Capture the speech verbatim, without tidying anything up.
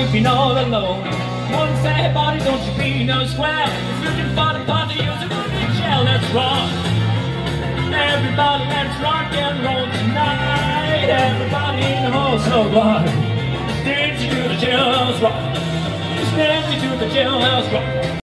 sleeping all alone. One sad body, don't you be no square. If you're looking for the party, use a moving shell. Let's rock. Everybody, let's rock and roll tonight. Everybody in the whole so what? Dance you to the jailhouse rock. Dance you to the jailhouse rock.